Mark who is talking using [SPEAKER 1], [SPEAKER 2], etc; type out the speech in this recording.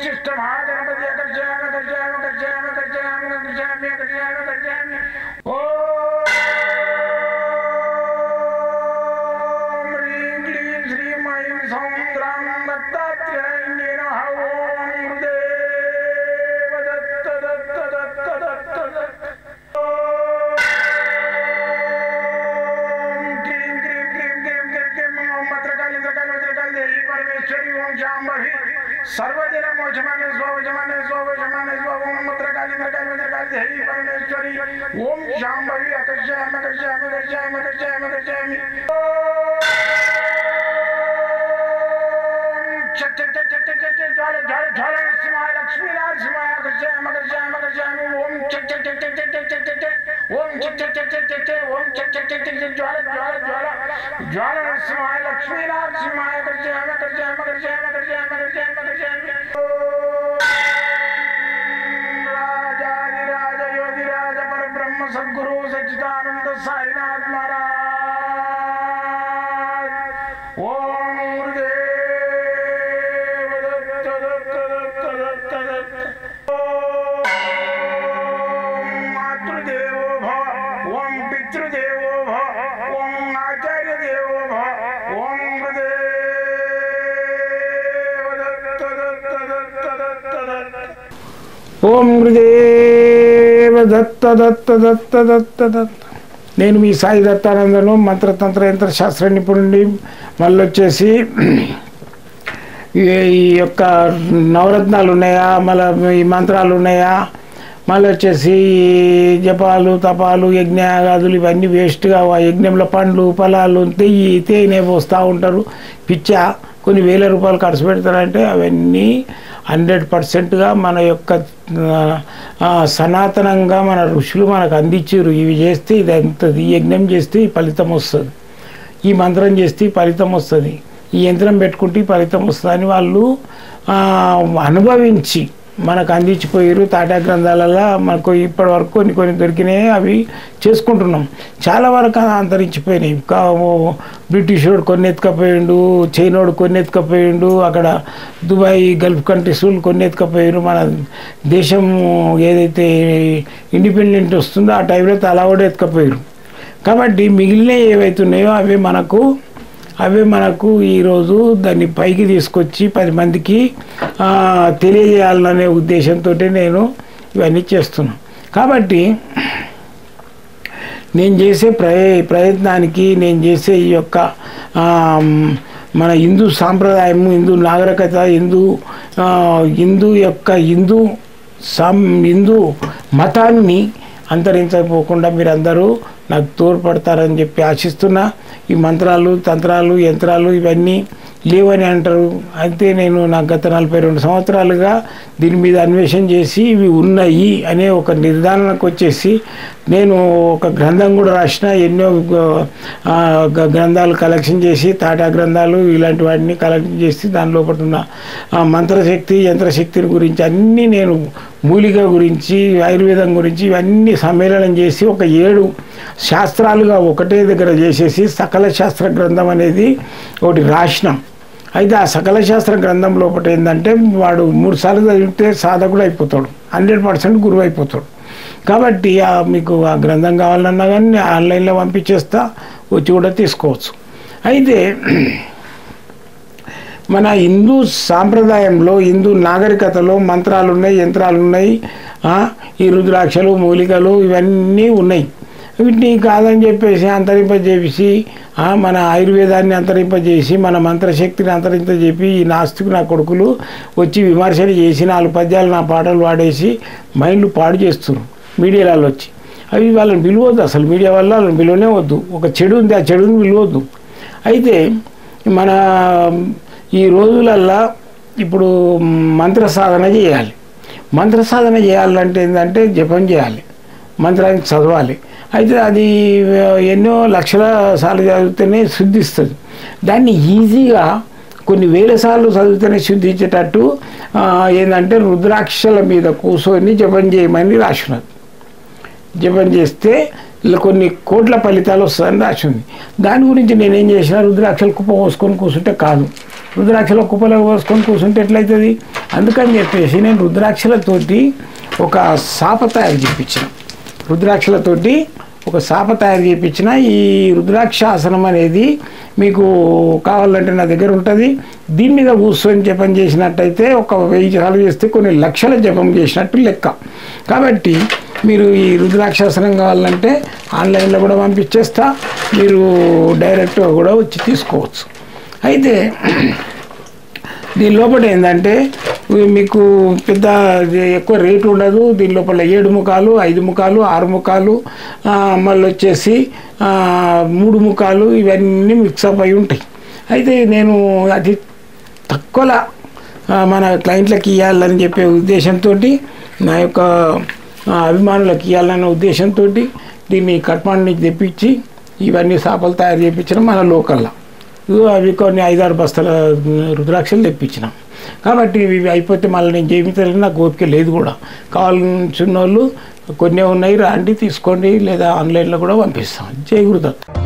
[SPEAKER 1] सर्वदिन मोचमाने स्वजमाने स्वजमाने स्वम मुद्रकाली मृकाली मृकाली देवी परमेश्वरी ओम शांभवी अकर्षयामि अकर्षयामि अकर्षयामि अकर्षयामि अकर्षयामि चट चट चट चट चट ज्वाला ज्वाला ज्वाला नरसिंहाय लक्ष्मी नरसिंहाय अकर्षयामि अकर्षयामि अकर्षयामि ओम चट चट चट चट चट चट चट ओम चट चट चट चट चट ओम चट चट चट चट ज्वाला ज्वाला ज्वाला ज्वाला नरसिंहाय लक्ष्मी नरसिंहाय अकर्षयामि अकर्षयामि अकर्षयामि अकर्षयामि अकर्षयामि अकर्षयामि राजाधिराज योगिराज परब्रह्म सद्गुरु सच्चिदानंद साईनाथ महाराज ओम गुरुदेव दत्त दत्त दत्त दत्त दत्त ओम मातृदेवो भव ओम पितृदेवो भव ओम आचार्य देवो भव ओम गुरुदेव दत्त दत्त दत्त दत्त दत्त ओम गुरुदेव दत्त दत्त दत्त दत्त दत्त నేను మీ సాయి దత్తానందను మంత్రతంత్ర యంత్ర శాస్త్ర నిపుణుడిని. మళ్ళీ వచ్చేసి ఈ యొక్క నవరత్నాలు ఉన్నాయా, మళ్ళీ ఈ మంత్రాలు ఉన్నాయా, మళ్ళీ వచ్చేసి జపాలు తపాలు యజ్ఞయాగాదులు ఇవన్నీ వేస్ట్గా యజ్ఞంలో పండ్లు ఫలాలు తేనె పోస్తూ ఉంటారు. పిచ్చా కొన్ని వేల రూపాయలు ఖర్చు పెడతారంటే అవన్నీ 100%గా మన యొక్క సనాతనంగా మన ఋషులు మనకు అందించారు. ఇవి చేస్తే ఇది అవుతుంది, ఈ యజ్ఞం చేస్తే ఈ ఫలితం వస్తుంది, ఈ మంత్రం చేస్తే ఈ ఫలితం వస్తుంది, ఈ యంత్రం పెట్టుకుంటే ఈ ఫలితం వస్తుంది అని వాళ్ళు అనుభవించి మనకు అందించిపోయారు. తాటా గ్రంథాలలో మనకు ఇప్పటి వరకు కొన్ని కొన్ని దొరికినాయి, అవి చేసుకుంటున్నాం. చాలా వరకు అంతరించిపోయినాయి. బ్రిటిష్ వాడు కొన్ని ఎత్తుకపోయిండు, చైనాడు కొన్ని ఎత్తుకపోయిండు, అక్కడ దుబాయ్ గల్ఫ్ కంట్రీస్ కొన్ని ఎత్తుకపోయారు. మన దేశం ఏదైతే ఇండిపెండెంట్ వస్తుందో ఆ టైంలో తలా కూడా ఎత్తుకపోయారు. కాబట్టి మిగిలినవి ఏవైతున్నాయో అవే మనకు ఈరోజు దాన్ని పైకి తీసుకొచ్చి 10 మందికి తెలియజేయాలనే ఉద్దేశంతో నేను ఇవన్నీ చేస్తున్నాను. కాబట్టి నేను చేసే ప్రయత్నానికి, నేను చేసే ఈ యొక్క మన హిందూ సాంప్రదాయము, హిందూ నాగరికత, హిందూ మతాన్ని అంతరించకపోకుండా మీరందరూ నాకు తోడ్పడతారని చెప్పి ఆశిస్తున్నా. ఈ మంత్రాలు తంత్రాలు యంత్రాలు ఇవన్నీ లేవని అంటారు. అయితే నేను నాకు గత 42 సంవత్సరాలుగా దీని మీద అన్వేషణ చేసి ఇవి ఉన్నాయి అనే ఒక నిర్ధారణకు వచ్చేసి నేను ఒక గ్రంథం కూడా రాసిన. ఎన్నో గ్రంథాలు కలెక్షన్ చేసి, తాటా గ్రంథాలు ఇలాంటి వాటిని కలెక్షన్ చేసి దాని లోపల ఉన్న మంత్రశక్తి యంత్రశక్తిని గురించి అన్నీ నేను మూలిక గురించి ఆయుర్వేదం గురించి ఇవన్నీ సమ్మేళనం చేసి ఒక 7 శాస్త్రాలుగా ఒకటే దగ్గర చేసేసి సకల శాస్త్ర గ్రంథం అనేది ఒకటి రాసినాం. అయితే ఆ సకల శాస్త్ర గ్రంథం లోపల ఏంటంటే వాడు 3 సార్లు చదివితే సాధకుడు అయిపోతాడు, 100% గురువు అయిపోతాడు. కాబట్టి మీకు ఆ గ్రంథం కావాలన్నా కానీ ఆన్లైన్లో పంపించేస్తా, వచ్చి కూడా తీసుకోవచ్చు. అయితే మన హిందూ సాంప్రదాయంలో, హిందూ నాగరికతలో మంత్రాలు ఉన్నాయి, యంత్రాలు ఉన్నాయి, ఈ రుద్రాక్షలు మూలికలు ఇవన్నీ ఉన్నాయి. వీటిని కాదని చెప్పేసి అంతరింపజేసి మన ఆయుర్వేదాన్ని అంతరింపజేసి మన మంత్రశక్తిని అంతరింపజేపి ఈ నాస్తికు నా కొడుకులు వచ్చి విమర్శలు చేసి 4 పద్యాలు నా పాటలు వాడేసి మైండ్లు పాడు చేస్తున్నారు మీడియాలలో వచ్చి. అవి వాళ్ళని పిలవద్దు, అసలు మీడియా వల్ల వాళ్ళని పిలవనే వద్దు. ఒక చెడు ఉంది, ఆ చెడుని పిలవద్దు. అయితే మన ఈ రోజులల్లో ఇప్పుడు మంత్ర సాధన చేయాలి. మంత్ర సాధన చేయాలంటే ఏంటంటే జపం చేయాలి, మంత్రాన్ని చదవాలి. అయితే అది ఎన్నో లక్షల సార్లు చదివితేనే శుద్ధిస్తుంది. దాన్ని ఈజీగా కొన్ని వేల సార్లు చదివితేనే శుద్ధించేటట్టు ఏంటంటే రుద్రాక్షల మీద కూర్చొని జపం చేయమని రాసినది. జపం చేస్తే కొన్ని కోట్ల ఫలితాలు వస్తుందని రాసింది. దాని గురించి నేనేం చేసిన, రుద్రాక్షల కుప్ప పోసుకొని కూర్చుంటే కాదు. రుద్రాక్షల కుప్పలో పోసుకొని కూర్చుంటే ఎట్లయితుంది? అందుకని చెప్పేసి నేను రుద్రాక్షలతోటి ఒక సాప తయారు చేయించిన, రుద్రాక్షలతోటి ఒక సాప తయారు చేయించిన. ఈ రుద్రాక్ష ఆసనం అనేది మీకు కావాలంటే నా దగ్గర ఉంటుంది. దీని మీద కూర్చొని జపం చేసినట్టయితే ఒక 1000 సార్లు చేస్తే కొన్ని లక్షల జపం చేసినట్టు లెక్క. కాబట్టి మీరు ఈ రుద్రాక్షాసనం కావాలంటే ఆన్లైన్లో కూడా పంపించేస్తా, మీరు డైరెక్ట్గా కూడా వచ్చి తీసుకోవచ్చు. అయితే దీని లోపల ఏంటంటే మీకు పెద్ద ఎక్కువ రేటు ఉండదు. దీని లోపల 7 ముఖాలు, 5 ముఖాలు, 6 ముఖాలు, మళ్ళీ వచ్చేసి 3 ముఖాలు, ఇవన్నీ మిక్సప్ అయి ఉంటాయి. అయితే నేను అతి తక్కువలో మన క్లయింట్లకి ఇవ్వాలని చెప్పే ఉద్దేశంతో, నా యొక్క అభిమానులకు ఇవ్వాలనే ఉద్దేశంతో దీన్ని కట్మాండ్ నుంచి తెప్పించి ఇవన్నీ సాపలు తయారు చేయించడం మన లోకల్లో. అవి కొన్ని 5-6 బస్తాల రుద్రాక్షలు తెప్పించినాం. కాబట్టి ఇవి అయిపోతే మళ్ళీ నేను చేయించాలని నాకు ఓపిక లేదు కూడా. కావాల్సిన వాళ్ళు కొన్ని ఉన్నాయి, రండి తీసుకోండి, లేదా ఆన్లైన్లో కూడా పంపిస్తాం. జై గురుదత్.